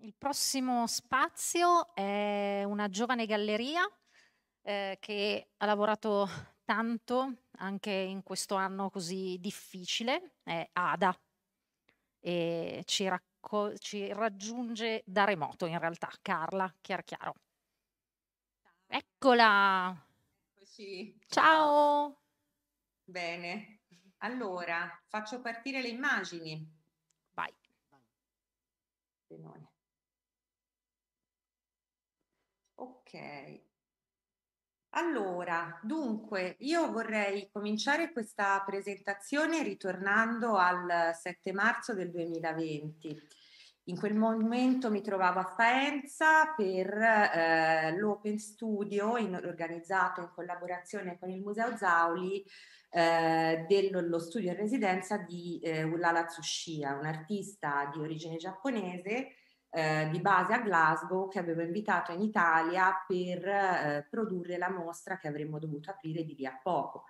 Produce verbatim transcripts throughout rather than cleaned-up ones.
Il prossimo spazio è una giovane galleria eh, che ha lavorato tanto anche in questo anno così difficile, è Ada, e ci, racco- ci raggiunge da remoto in realtà, Carla, chiaro chiaro. Eccola, Eccoci, ciao. ciao! Bene. Allora, faccio partire le immagini. Vai. Benone. Ok. Allora, dunque, io vorrei cominciare questa presentazione ritornando al sette marzo del duemilaventi. In quel momento mi trovavo a Faenza per eh, l'Open Studio in- organizzato in collaborazione con il Museo Zauli eh, dello studio in residenza di eh, Ulala Tsushia, un'artista di origine giapponese eh, di base a Glasgow che avevo invitato in Italia per eh, produrre la mostra che avremmo dovuto aprire di lì a poco.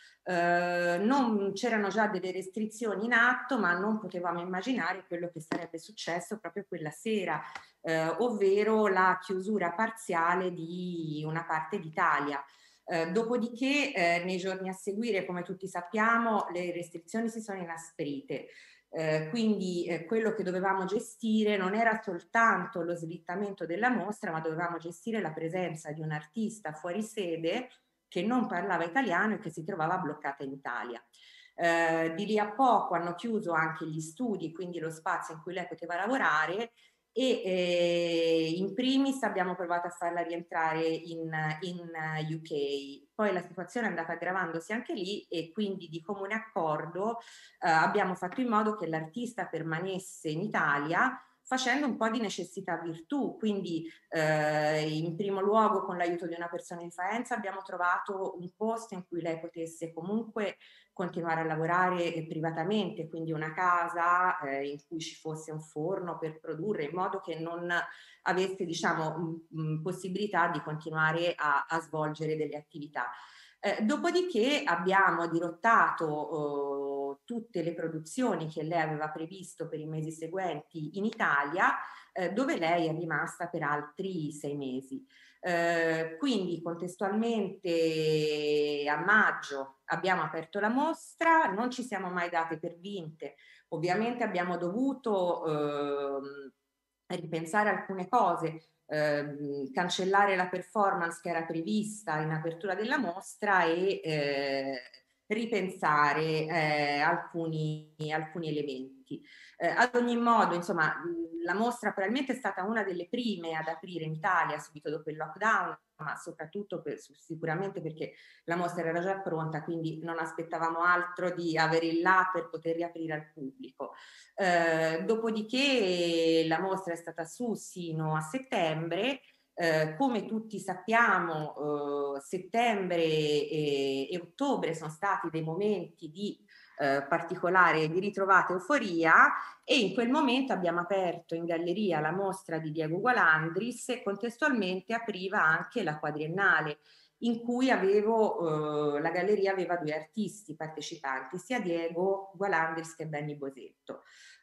Eh, non c'erano già delle restrizioni in atto, ma non potevamo immaginare quello che sarebbe successo proprio quella sera, eh, ovvero la chiusura parziale di una parte d'Italia. Eh, dopodiché, eh, nei giorni a seguire, come tutti sappiamo, le restrizioni si sono inasprite. Eh, quindi eh, quello che dovevamo gestire non era soltanto lo slittamento della mostra, ma dovevamo gestire la presenza di un artista fuori sede che non parlava italiano e che si trovava bloccata in Italia. Eh, di lì a poco hanno chiuso anche gli studi, quindi lo spazio in cui lei poteva lavorare e eh, in primis abbiamo provato a farla rientrare in, in U K, poi la situazione è andata aggravandosi anche lì e quindi di comune accordo eh, abbiamo fatto in modo che l'artista permanesse in Italia facendo un po' di necessità virtù, quindi eh, in primo luogo con l'aiuto di una persona di Faenza abbiamo trovato un posto in cui lei potesse comunque continuare a lavorare privatamente, quindi una casa eh, in cui ci fosse un forno per produrre, in modo che non avesse diciamo mh, mh, possibilità di continuare a, a svolgere delle attività. Eh, dopodiché abbiamo dirottato eh, tutte le produzioni che lei aveva previsto per i mesi seguenti in Italia, eh, dove lei è rimasta per altri sei mesi. Eh, quindi contestualmente a maggio abbiamo aperto la mostra, non ci siamo mai date per vinte, ovviamente abbiamo dovuto eh, ripensare alcune cose, eh, cancellare la performance che era prevista in apertura della mostra e eh, ripensare eh, alcuni, alcuni elementi. Eh, ad ogni modo, insomma, la mostra probabilmente è stata una delle prime ad aprire in Italia subito dopo il lockdown, ma soprattutto per, sicuramente perché la mostra era già pronta, quindi non aspettavamo altro di avere il là per poter riaprire al pubblico. Eh, dopodiché la mostra è stata su sino a settembre. Eh, come tutti sappiamo, eh, settembre e, e ottobre sono stati dei momenti di eh, particolare, di ritrovata euforia e in quel momento abbiamo aperto in galleria la mostra di Diego Gualandris e contestualmente apriva anche la quadriennale in cui avevo, eh, la galleria aveva due artisti partecipanti, sia Diego Gualandris che Benny Bosetto.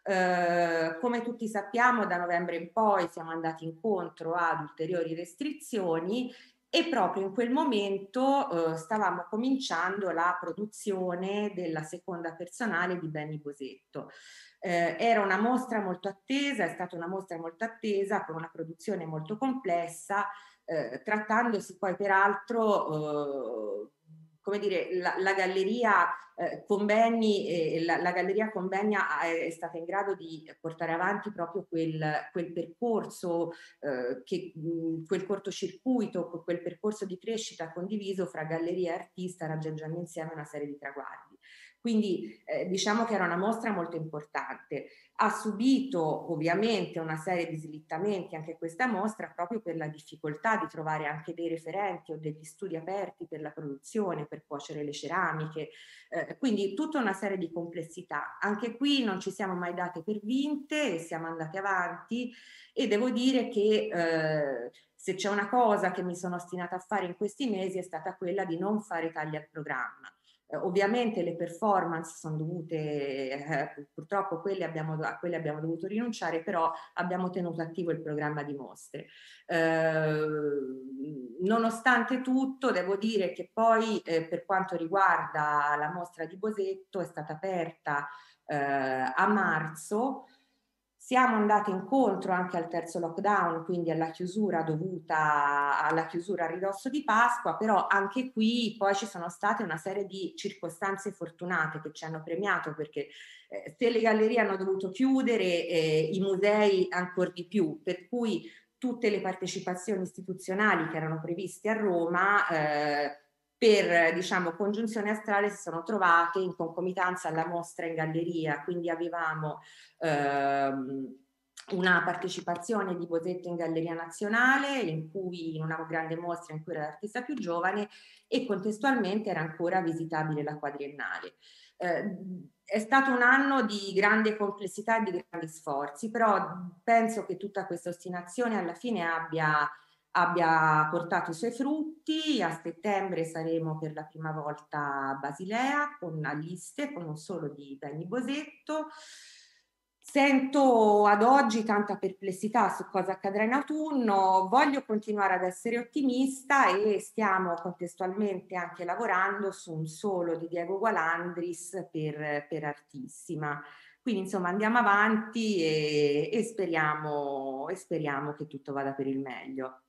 Eh, come tutti sappiamo, da novembre in poi siamo andati incontro ad ulteriori restrizioni e proprio in quel momento eh, stavamo cominciando la produzione della seconda personale di Benny Bosetto. Eh, era una mostra molto attesa, è stata una mostra molto attesa con una produzione molto complessa, eh, trattandosi poi peraltro, eh, come dire, la, la galleria eh, Convegni, eh, la, la Galleria Convegna è stata in grado di portare avanti proprio quel, quel percorso, eh, che, mh, quel cortocircuito, quel percorso di crescita condiviso fra galleria e artista, raggiungendo insieme una serie di traguardi. Quindi eh, diciamo che era una mostra molto importante. Ha subito ovviamente una serie di slittamenti anche questa mostra proprio per la difficoltà di trovare anche dei referenti o degli studi aperti per la produzione, per cuocere le ceramiche, eh, quindi tutta una serie di complessità. Anche qui non ci siamo mai date per vinte e siamo andate avanti e devo dire che eh, se c'è una cosa che mi sono ostinata a fare in questi mesi è stata quella di non fare tagli al programma. Eh, ovviamente le performance sono dovute, eh, purtroppo quelle abbiamo, a quelle abbiamo dovuto rinunciare, però abbiamo tenuto attivo il programma di mostre. Eh, nonostante tutto, devo dire che poi eh, per quanto riguarda la mostra di Bosetto è stata aperta eh, a marzo. Siamo andati incontro anche al terzo lockdown, quindi alla chiusura dovuta alla chiusura a ridosso di Pasqua, però anche qui poi ci sono state una serie di circostanze fortunate che ci hanno premiato, perché eh, se le gallerie hanno dovuto chiudere, eh, i musei ancor di più, per cui tutte le partecipazioni istituzionali che erano previste a Roma eh, per, diciamo, congiunzione astrale si sono trovate in concomitanza alla mostra in galleria, quindi avevamo ehm, una partecipazione di Bosetto in Galleria Nazionale, in cui in una grande mostra in cui era l'artista più giovane, e contestualmente era ancora visitabile la quadriennale. Eh, è stato un anno di grande complessità e di grandi sforzi, però penso che tutta questa ostinazione alla fine abbia abbia portato i suoi frutti. A settembre saremo per la prima volta a Basilea con a Liste, con un solo di Benny Bosetto. Sento ad oggi tanta perplessità su cosa accadrà in autunno, voglio continuare ad essere ottimista e stiamo contestualmente anche lavorando su un solo di Diego Gualandris per, per Artissima. Quindi insomma andiamo avanti e, e, speriamo, e speriamo che tutto vada per il meglio.